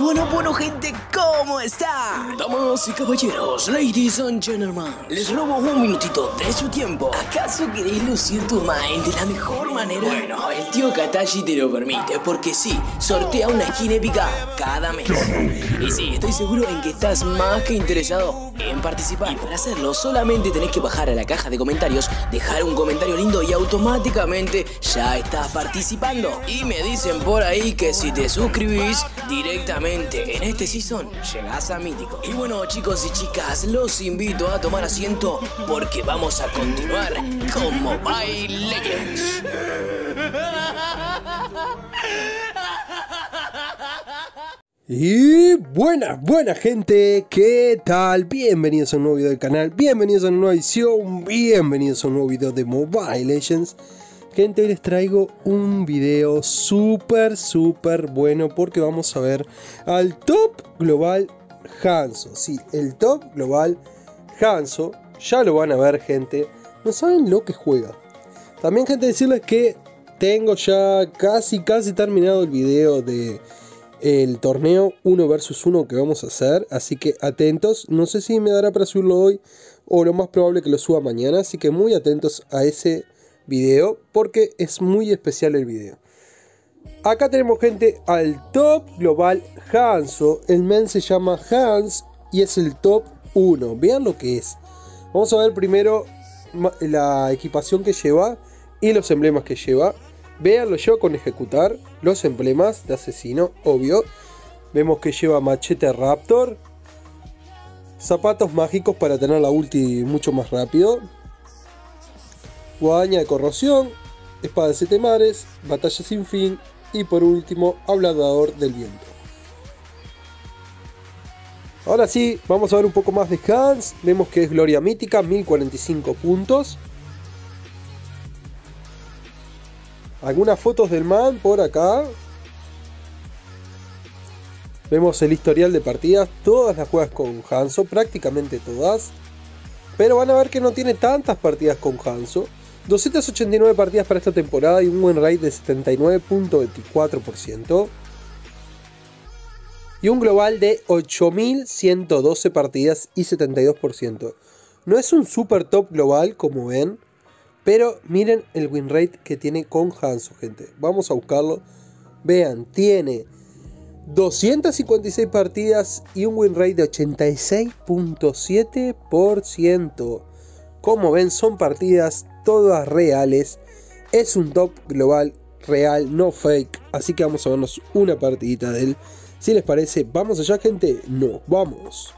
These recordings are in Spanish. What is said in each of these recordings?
Bueno gente, ¿cómo está? Damas y caballeros, ladies and gentlemen, les robo un minutito de su tiempo. ¿Acaso queréis lucir tu mind de la mejor manera? Bueno, el tío Katashi te lo permite, porque sí, sortea una skin épica cada mes. Y sí, estoy seguro en que estás más que interesado en participar. Y para hacerlo, solamente tenés que bajar a la caja de comentarios, dejar un comentario lindo y automáticamente ya estás participando. Y me dicen por ahí que si te suscribís directamente en este season, llegás a mítico. Y bueno, chicos y chicas, los invito a tomar asiento porque vamos a continuar con Mobile Legends. Y buenas gente, ¿qué tal? Bienvenidos a un nuevo video del canal, bienvenidos a una nueva edición, bienvenidos a un nuevo video de Mobile Legends. Gente, hoy les traigo un video súper bueno porque vamos a ver al top global Hanzo. Sí, el top global Hanzo, ya lo van a ver gente, no saben lo que juega. También gente, decirles que tengo ya casi terminado el video de el torneo 1 vs 1 que vamos a hacer, así que atentos. No sé si me dará para subirlo hoy o lo más probable que lo suba mañana, así que muy atentos a ese video porque es muy especial el video. Acá tenemos gente al top global Hanzo. El men se llama Hans y es el top 1. Vean lo que es. Vamos a ver primero la equipación que lleva y los emblemas que lleva. Veanlo yo con ejecutar. Los emblemas de asesino, obvio. Vemos que lleva machete raptor, zapatos mágicos para tener la ulti mucho más rápido, guadaña de corrosión, espada de 7 mares, batalla sin fin y por último hablador del viento. Ahora sí, vamos a ver un poco más de Hans. Vemos que es gloria mítica, 1045 puntos. Algunas fotos del man por acá. Vemos el historial de partidas, todas las juegas con Hanzo, prácticamente todas. Pero van a ver que no tiene tantas partidas con Hanzo. 289 partidas para esta temporada y un win rate de 79.24%. Y un global de 8112 partidas y 72%. No es un super top global como ven, pero miren el win rate que tiene con Hanzo, gente. Vamos a buscarlo. Vean, tiene 256 partidas y un win rate de 86.7%. Como ven, son partidas todas reales. Es un top global real, no fake. Así que vamos a vernos una partidita de él. Si les parece, vamos allá gente, nos vamos.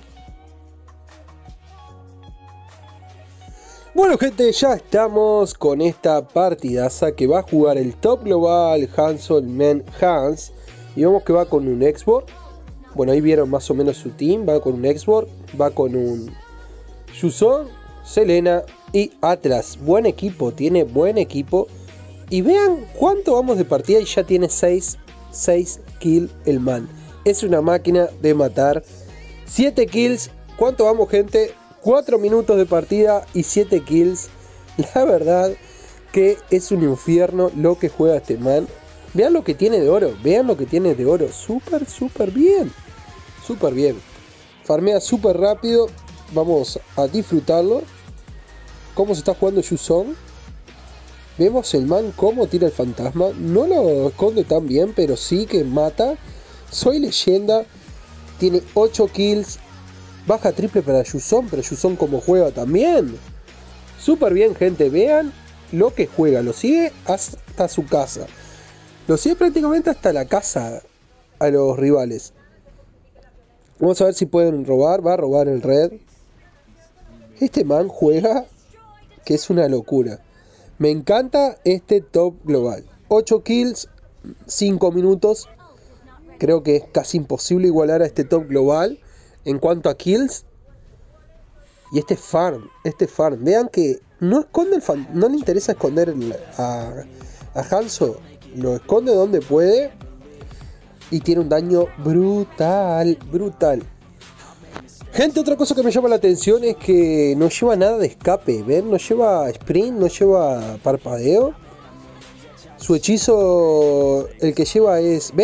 Bueno gente, ya estamos con esta partidaza que va a jugar el top global Hanzo, el men Hans. Y vemos que va con un export. Bueno, ahí vieron más o menos su team. Va con un export, va con un Yuzong, Selena y Atlas. Buen equipo, tiene buen equipo. Y vean cuánto vamos de partida y ya tiene 6 kills el man. Es una máquina de matar. 7 kills, ¿cuánto vamos gente? 4 minutos de partida y 7 kills. La verdad que es un infierno lo que juega este man. Vean lo que tiene de oro, vean lo que tiene de oro. Súper bien. Súper bien. Farmea súper rápido. Vamos a disfrutarlo. Cómo se está jugando Yuzong. Vemos el man cómo tira el fantasma. No lo esconde tan bien, pero sí que mata. Soy leyenda. Tiene 8 kills. Baja triple para Yuzong, pero Yuzong como juega también. Súper bien gente, vean lo que juega. Lo sigue hasta su casa. Lo sigue prácticamente hasta la casa a los rivales. Vamos a ver si pueden robar. Va a robar el red. Este man juega que es una locura. Me encanta este top global. 8 kills, 5 minutos. Creo que es casi imposible igualar a este top global en cuanto a kills. Y este farm. Vean que no esconde no le interesa esconder a Hanzo. Lo esconde donde puede. Y tiene un daño brutal. Gente, otra cosa que me llama la atención es que no lleva nada de escape. ¿Ven? No lleva sprint, no lleva parpadeo. Su hechizo, el que lleva es... ¿Ven?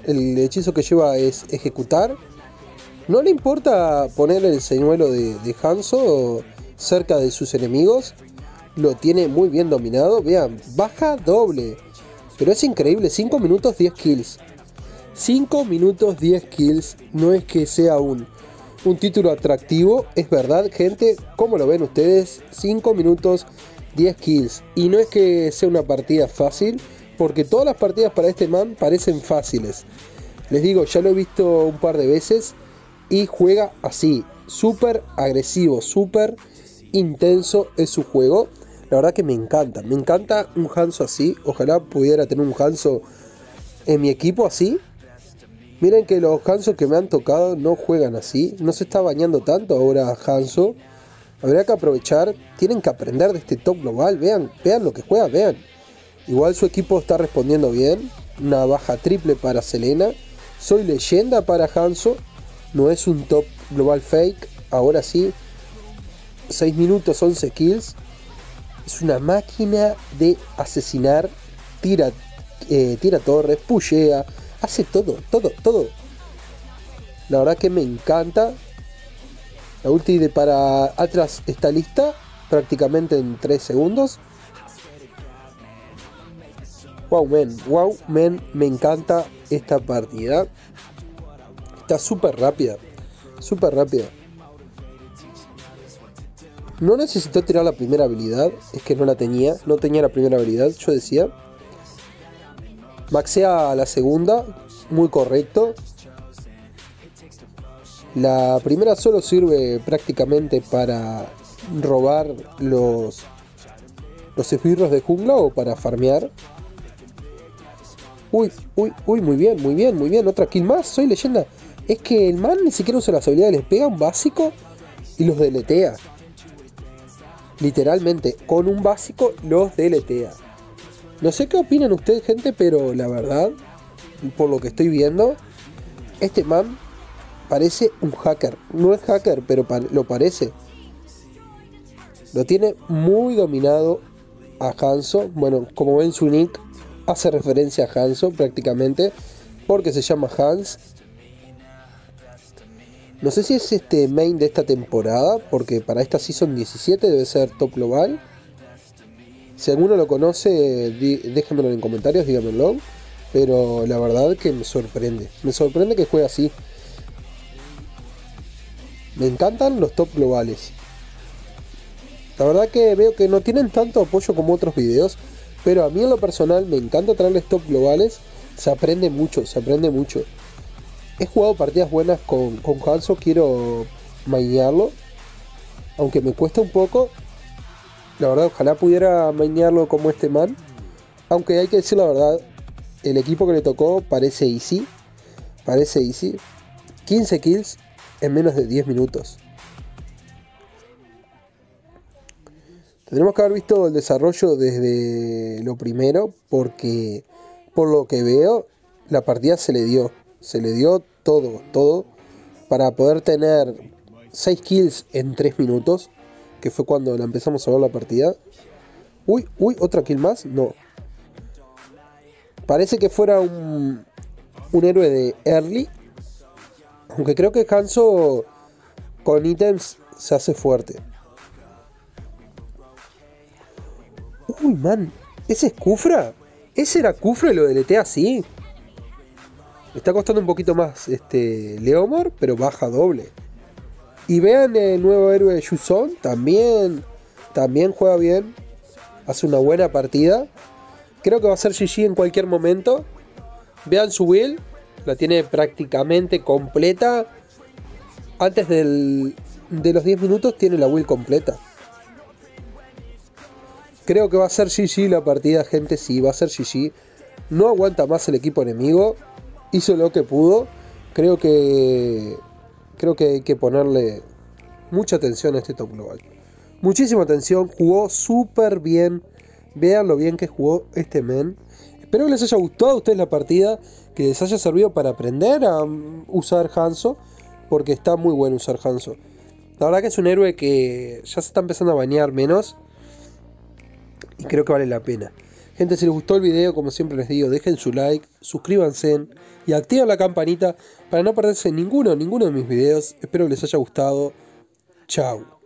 El hechizo que lleva es ejecutar. No le importa poner el señuelo de Hanzo cerca de sus enemigos. Lo tiene muy bien dominado. Vean, baja doble. Pero es increíble, 5 minutos 10 kills. 5 minutos 10 kills. No es que sea un título atractivo. Es verdad, gente. ¿Cómo lo ven ustedes? 5 minutos 10 kills. Y no es que sea una partida fácil, porque todas las partidas para este man parecen fáciles. Les digo, ya lo he visto un par de veces. Y juega así. Súper agresivo, súper intenso es su juego. La verdad que me encanta un Hanzo así. Ojalá pudiera tener un Hanzo en mi equipo así. Miren que los Hanzo que me han tocado no juegan así. No se está bañando tanto ahora Hanzo. Habría que aprovechar. Tienen que aprender de este top global. Vean lo que juega, vean. Igual su equipo está respondiendo bien. Una baja triple para Selena. Soy leyenda para Hanzo. No es un top global fake. Ahora sí. 6 minutos 11 kills. Es una máquina de asesinar. Tira torres, pushea, hace todo. La verdad que me encanta. La ulti de para Atlas está lista prácticamente en 3 segundos. Wow man, me encanta esta partida. Está súper rápida. No necesitó tirar la primera habilidad. Es que no la tenía. No tenía la primera habilidad, yo decía. Maxea la segunda. Muy correcto. La primera solo sirve prácticamente para robar los esbirros de jungla o para farmear. Uy, muy bien. Otra kill más, soy leyenda. Es que el man ni siquiera usa las habilidades. Les pega un básico y los deletea. Literalmente, con un básico los deletea. No sé qué opinan ustedes, gente, pero la verdad, por lo que estoy viendo, este man parece un hacker. No es hacker, pero lo parece. Lo tiene muy dominado a Hanzo. Bueno, como ven, su nick hace referencia a Hanzo prácticamente, porque se llama Hans. No sé si es este main de esta temporada, porque para esta Season 17 debe ser top global. Si alguno lo conoce, déjenmelo en comentarios, díganmelo. Pero la verdad que me sorprende. Me sorprende que juegue así. Me encantan los top globales. La verdad que veo que no tienen tanto apoyo como otros videos. Pero a mí en lo personal me encanta traerles top globales. Se aprende mucho. He jugado partidas buenas con Hanzo, quiero mainearlo. Aunque me cuesta un poco. La verdad, ojalá pudiera mainearlo como este man. Aunque hay que decir la verdad, el equipo que le tocó parece easy. 15 kills en menos de 10 minutos. Tendremos que haber visto el desarrollo desde lo primero. Porque por lo que veo, la partida se le dio todo para poder tener 6 kills en 3 minutos, que fue cuando la empezamos a ver la partida. Uy, otra kill más, no. Parece que fuera un héroe de early, aunque creo que Hanzo con ítems se hace fuerte. Uy, man, ¿ese es Kufra? ¿Ese era Kufra y lo deletea así? Me está costando un poquito más Leomor, pero baja doble. Y vean el nuevo héroe de Yuzon, también juega bien. Hace una buena partida. Creo que va a ser GG en cualquier momento. Vean su build, la tiene prácticamente completa. Antes de los 10 minutos tiene la build completa. Creo que va a ser GG la partida, gente. Sí, va a ser GG. No aguanta más el equipo enemigo. Hizo lo que pudo. Creo que hay que ponerle mucha atención a este top global. Muchísima atención. Jugó súper bien. Vean lo bien que jugó este men. Espero que les haya gustado a ustedes la partida. Que les haya servido para aprender a usar Hanzo. Porque está muy bueno usar Hanzo. La verdad que es un héroe que ya se está empezando a banear menos. Y creo que vale la pena. Gente, si les gustó el video, como siempre les digo, dejen su like, suscríbanse y activen la campanita para no perderse ninguno de mis videos. Espero que les haya gustado. Chao.